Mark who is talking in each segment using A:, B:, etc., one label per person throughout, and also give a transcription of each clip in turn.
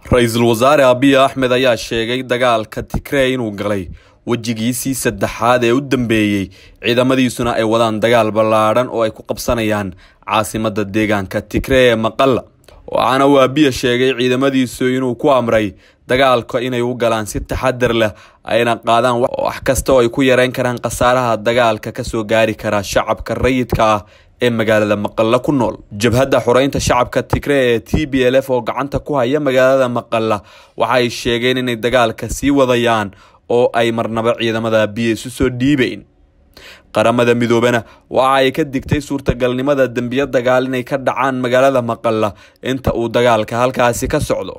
A: Ra'iisul Wasaare ABIYA Axmed ayaa sheegay dagaalka Tigray inuu galay wajigiisii saddexaad ee u dambeeyay ciidamadiisuna ay wadaan dagaal ballaaran oo ay ku qabsanayaan caasimadda deegaanka Tigray ee Maqalla waxaana ABIYA sheegay ciidamadiisu inuu ku amray dagaalka inay u galaan si taxadar leh ayna qaadaan wax kasta oo ay ku yareen karaan qasaaraha dagaalka ka soo gaari kara shacabka rayidka ah ee magaalada Maqalla ku nool jabhadda xoreynta shacabka Tigray ee TPLF oo gacanta ku haya magaalada Maqalla waxay sheegeen inay dagaalka sii wadayaan oo ay marnaba ciidamada ABIYA isu soo dhiibeen qaramada midoobana waxa ay ka digtay suurtagalnimada dambiyo dagaal inay ka dhacaan magaalada Maqalla inta uu dagaalka halkaasi ka socdo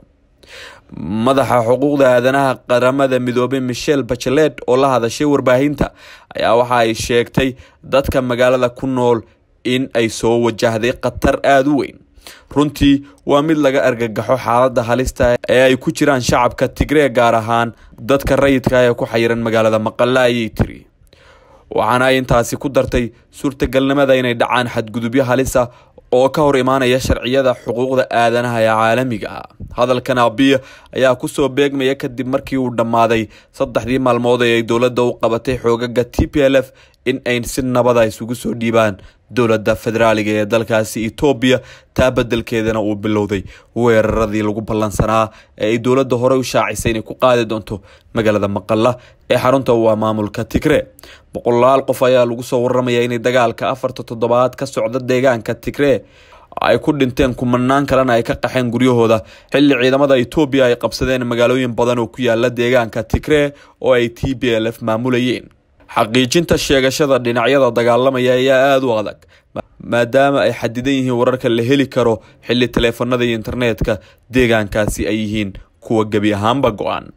A: madaxa xuquuqda aadanaha qaramada midoobay Michelle Bachelet oo la hadashay warbaahinta ayaa waxa ay sheegtay dadka magaalada ku nool in ay soo wajahday qatar aad u weyn runtii waa mid laga argagaxo xaaladda halista ee ay ku jiraan shacabka Tigray gaar ahaan dadka rayidka ah ee ku xayiran magaalada Maqalla ayay tiri waxaana intaasi ku dartay suurtagalnimada inay dhacaan xadgudubyo halis ah oo ka hor imaanaya sharciyada xuquuqda aadanaha ee caalamiga ah hadalkan ABIYA ayaa ku soo beegmaya kadib markii uu dhamaaday 3 maalmood ee dawladda u qabatay xoogaga TPLF in ay si nabad ah isugu soo dhiibaan dowladda federaaliga ee dalkaasi Itoobiya taa beddelkeedana uu bilowday weeraradii lagu ballansanaa ee ay dowladda hore u shaacisay inay ku qaadi doonto magaalada Maqalla ee xarunta u ah maamulka Tigray boqolaal qof ayaa lagu soo warramaya in dagaalka 4 toddobaad ka socda deegaanka Tigray ay ku dhinteen kumanaan kalena ay ka qaxeen guryahooda xilli ciidamada Itoobiya ay qabsadeen magaalooyin badan oo ku yaala deegaanka Tigray oo ay TPLF maamulayeen xaqiijinta sheegashada dhinacyada dagaalamaya ayaa aad u adag maadaama ay xadidan yihiin wararka la heli karo xilli teleefanada iyo internetka deegaankaasi ay yihiin kuwa gabi ahaanba go'an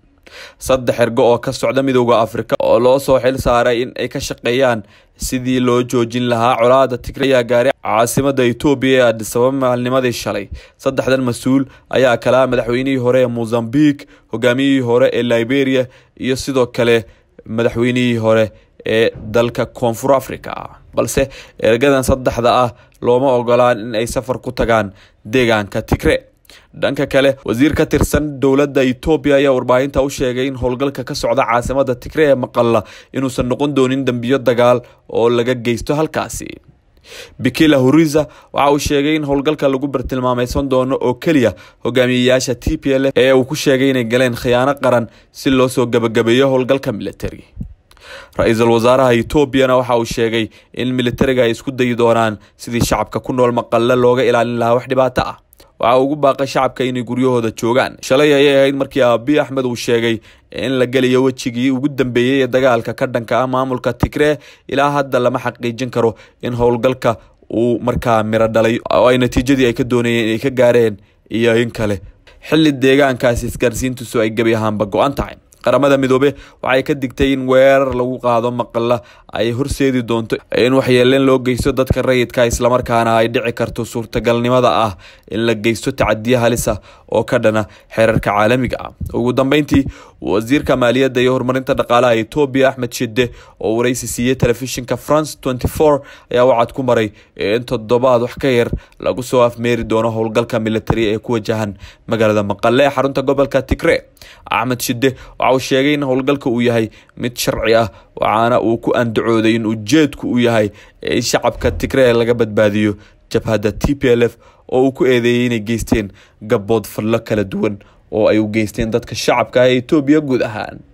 A: 3 ergo oo ka socda midowga Afrika oo loo soo xil saaray in ay ka shaqeeyaan sidii loo joojin lahaa colaadda Tigray gaari caasimadda Itoobiya ee Addis Ababa maalnimadii shalay 3 mas'uul ayaa kala madaxweynihii hore ee Mozambique hogaamiyihii hore ee Liberia iyo sidoo kale madaxweynihii hore ee dalka Koonfur Afrika balse ergadan saddexda ah looma ogolaan in ay safar ku tagaan deegaanka Tigray dhanka kale wasiir ka tirsan dowladda Itoobiya ayaa warbaahinta u sheegay in howlgalka ka socda caasimadda Tigray ee Maqalla inuusan noqon doonin dambiyo dagaal oo laga geysto halkaasi Bikila Huriza waxa uu sheegay in howlgalka lagu bartilmaamaysan doono oo kaliya hogaamiyayaasha TPLF ee uu ku sheegay inay galeen khiyaano qaran si loo soo gabagabeeyo howlgalka military Ra'iisul Wasaaraha Itoobiyana waxa uu sheegay in militariga ay isku dayi doonaan sidii shacabka ku nool Maqalla looga ilaalin lahaa wax dhibaato ah waxa ugu baaqay shacabka inay guryahooda joogaan shalay ayay ahayd markii ABIYA Axmed uu sheegay in la galiyo wajigii ugu dambeeyay ee dagaalka ka dhanka ah maamulka Tigray ilaa hadda lama xaqiijin karo in howlgalka uu markaa miro dhalay oo ay natiijadii ay ka doonayeen inay ka gaareen iyo in kale xilli deegaankaasi isgaarsiintu ay gabi ahaanba go'an tahay qaramada midoobe waxay ka digtay in weerar lagu qaado Maqalla ay horseedi doonto in waxyeelleen loo geysto dadka rayidka isla markaana ay dhici karto suurtagalnimada ah in la geysto tacadiyo halis ah oo ka dhana xeerarka caalamiga ah ugu dambeyntii wasiirka maaliyadda iyo horumarinta dhaqaalaha Itoobiya Axmed Shide oo wareysi siiyay telefishinka France 24 ayaa wacad ku maray in toddobaad wax ka yar lagu soo afmeeri doono howlgalka military ee ku wajahan magaalada Maqalla ee xarunta gobolka Tigray Axmed Shide waxa uu sheegay in howlgalka uu yahay mid sharci ah waxaana uu ku andacooday in ujeedku uu yahay in shacabka Tigray laga badbaadiyo jabhadda TPLF oo uu ku eedeeyay inay geysteen gabood fallo kala duwan oo ay u geysteen dadka shacabka ee Itoobiya guud ahaan